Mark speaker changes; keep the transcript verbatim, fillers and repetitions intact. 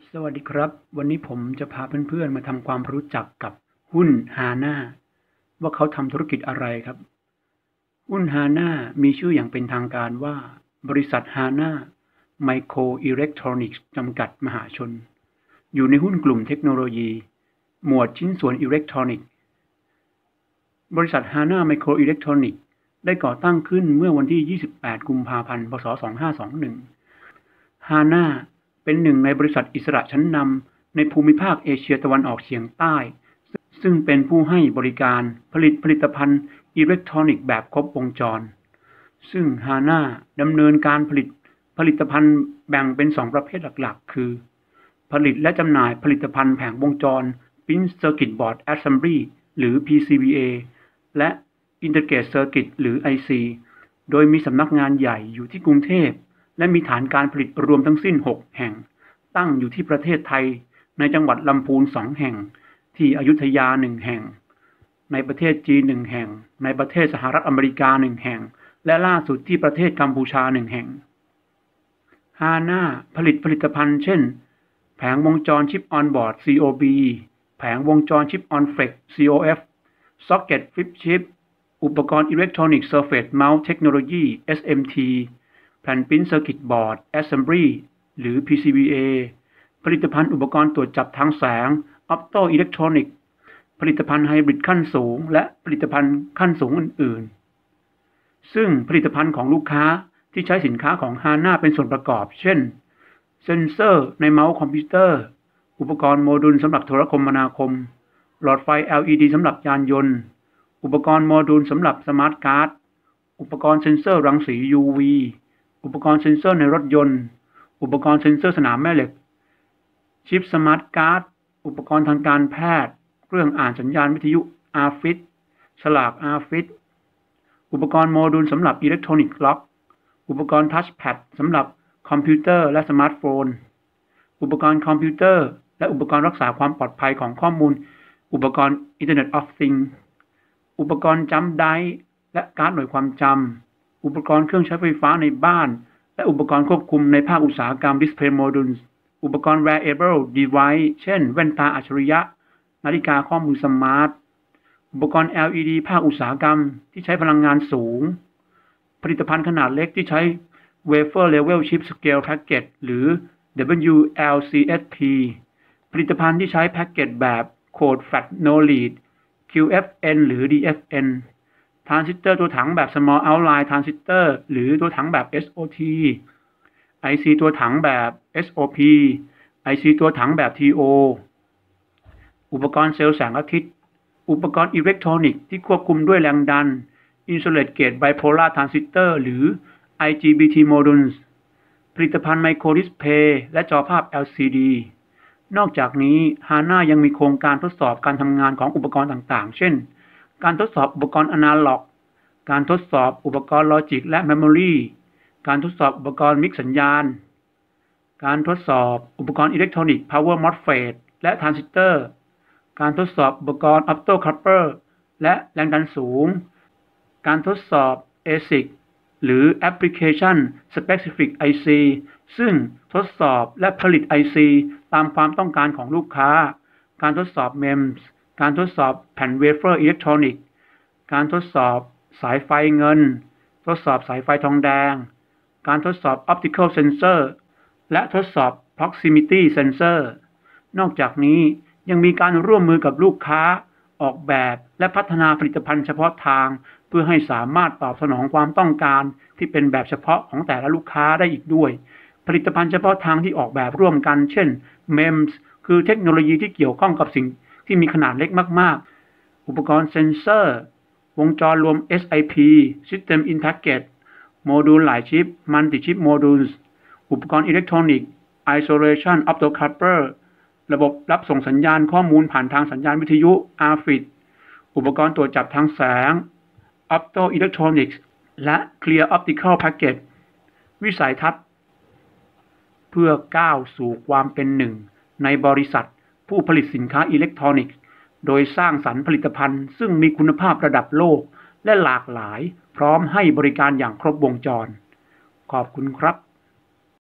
Speaker 1: สวัสดีครับวันนี้ผมจะพาเพื่อนๆมาทำความรู้จักกับหุ้น ฮาน่า ว่าเขาทำธุรกิจอะไรครับหุ้น ฮาน่า มีชื่ออย่างเป็นทางการว่าบริษัท ฮาน่า ไมโครอิเล็กทรอนิกส์ จำกัดมหาชนอยู่ในหุ้นกลุ่มเทคโนโลยีหมวดชิ้นส่วนอิเล็กทรอนิกส์บริษัท ฮาน่า ไมโครอิเล็กทรอนิกส์ ได้ก่อตั้งขึ้นเมื่อวันที่ ยี่สิบแปด กุมภาพันธ์ พ.ศ. สองพันห้าร้อยยี่สิบเอ็ด ฮาน่า เป็นหนึ่งในบริษัทอิสระชั้นนำในภูมิภาคเอเชียตะวันออกเฉียงใต้ซึ่งเป็นผู้ให้บริการผลิตผลิตภัณฑ์อิเล็กทรอนิกส์แบบครบวงจรซึ่ง ฮาน่า ดำเนินการผลิตผลิตภัณฑ์แบ่งเป็นสองประเภทหลักๆคือผลิตและจำหน่ายผลิตภัณฑ์แผงวงจร Printed Circuit Board Assembly หรือ พี ซี บี เอ และ Integrated Circuit หรือ ไอ ซี โดยมีสำนักงานใหญ่อยู่ที่กรุงเทพและมีฐานการผลิตรวมทั้งสิ้นหกแห่งตั้งอยู่ที่ประเทศไทยในจังหวัดลำพูนสองแห่งที่อยุธยาหนึ่งแห่งในประเทศจีนหนึ่งแห่งในประเทศสหรัฐอเมริกาหนึ่งแห่งและล่าสุดที่ประเทศกัมพูชาหนึ่งแห่ง ฮาน่า ผลิตผลิตภัณฑ์เช่นแผงวงจรชิปออนบอร์ด ซี โอ บี แผงวงจรชิปออนเฟลก ซี โอ เอฟ Socket Flip Chip อุปกรณ์ Electronic Surface Mount Technology เอส เอ็ม ที แผ่น Print Circuit Board Assembly หรือ พี ซี บี เอ ผลิตภัณฑ์อุปกรณ์ตรวจจับทางแสง Opto Electronic ผลิตภัณฑ์ไฮบริดขั้นสูงและผลิตภัณฑ์ขั้นสูงอื่นๆซึ่งผลิตภัณฑ์ของลูกค้าที่ใช้สินค้าของ ฮาน่า เป็นส่วนประกอบเช่นเซนเซอร์ในเมาส์คอมพิวเตอร์อุปกรณ์โมดูลสำหรับโทรคมนาคมหลอดไฟ แอล อี ดี สำหรับยานยนต์อุปกรณ์โมดูลสำหรับสมาร์ทการ์ดอุปกรณ์เซ็นเซอร์รังสี ยู วี อุปกรณ์เซ็นเซอร์ในรถยนต์อุปกรณ์เซ็นเซอร์สนามแม่เหล็กชิปสมาร์ทการ์ดอุปกรณ์ทางการแพทย์เครื่องอ่านสัญญาณวิทยุ อาร์ เอฟ ไอ ซี ฉลาก อาร์ เอฟ ไอ ซี อุปกรณ์โมดูลสำหรับอิเล็กทรอนิกส์ล็อกอุปกรณ์ทัชแพดสำหรับคอมพิวเตอร์และสมาร์ทโฟนอุปกรณ์คอมพิวเตอร์และอุปกรณ์รักษาความปลอดภัยของข้อมูลอุปกรณ์ Internet of Things อุปกรณ์จัมป์ไดรฟ์และการ์ดหน่วยความจำอุปกรณ์เครื่องใช้ไฟฟ้าในบ้านและอุปกรณ์ควบคุมในภาคอุตสาหกรรม Display Modules อุปกรณ์ Wearable Device เช่นแว่นตาอัจฉริยะนาฬิกาข้อมือสมาร์ทอุปกรณ์ แอล อี ดี ภาคอุตสาหกรรมที่ใช้พลังงานสูงผลิตภัณฑ์ขนาดเล็กที่ใช้ Wafer Level Chip Scale Package หรือ ดับเบิลยู แอล ซี เอส พี ผลิตภัณฑ์ที่ใช้แพ็กเกจแบบ Code Flat No Lead คิว เอฟ เอ็น หรือ ดี เอฟ เอ็น ทรานซิสเตอร์ตัวถังแบบ Small Outline Transistor หรือตัวถังแบบ เอส โอ ที ไอ ซี ตัวถังแบบ เอส โอ พี ไอ ซี ตัวถังแบบ ที โอ อุปกรณ์เซลล์แสงอาทิตย์อุปกรณ์อิเล็กทรอนิกส์ที่ควบคุมด้วยแรงดัน Insulated Gate Bipolar Transistor หรือ ไอ จี บี ที Modules ผลิตภัณฑ์ไมโครดิสเพย์และจอภาพ แอล ซี ดี นอกจากนี้ ฮาน่า ยังมีโครงการทดสอบการทำงานของอุปกรณ์ต่างๆเช่นการทดสอบอุปกรณ์อนาล็อกการทดสอบอุปกรณ์ลอจิกและเมมโมรีการทดสอบอุปกรณ์มิกซ์สัญญาณการทดสอบอุปกรณ์อิเล็กทรอนิกส์ Power มอสเฟต และทรานซิสเตอร์การทดสอบอุปกรณ์ Opto Coupler และแรงดันสูงการทดสอบ เอ ซิก หรือ Application Specific ไอ ซี ซึ่งทดสอบและผลิต ไอ ซี ตามความต้องการของลูกค้าการทดสอบ เอ็ม อี เอส การทดสอบแผ่น Wafer Electronic การทดสอบสายไฟเงินทดสอบสายไฟทองแดงการทดสอบ Optical Sensor และทดสอบ Proximity Sensor นอกจากนี้ยังมีการร่วมมือกับลูกค้าออกแบบและพัฒนาผลิตภัณฑ์เฉพาะทางเพื่อให้สามารถตอบสนองความต้องการที่เป็นแบบเฉพาะของแต่ละลูกค้าได้อีกด้วยผลิตภัณฑ์เฉพาะทางที่ออกแบบร่วมกันเช่น เอ็ม อี เอส คือเทคโนโลยีที่เกี่ยวข้องกับสิ่งที่มีขนาดเล็กมากๆอุปกรณ์เซ็นเซอร์วงจรรวม เอส ไอ พี System in Package โมดูลหลายชิป Multi Chip Modules อุปกรณ์อิเล็กทรอนิกส์ Isolation Opto Coupler ระบบรับส่งสัญญาณข้อมูลผ่านทางสัญญาณวิทยุ อาร์ เอฟ ไอ ซี อุปกรณ์ตรวจจับทางแสง Opto Electronics และ Clear Optical Package วิสัยทัศน์เพื่อก้าวสู่ความเป็นหนึ่งในบริษัทผู้ผลิตสินค้าอิเล็กทรอนิกส์โดยสร้างสรรค์ผลิตภัณฑ์ซึ่งมีคุณภาพระดับโลกและหลากหลายพร้อมให้บริการอย่างครบวงจรขอบคุณครับ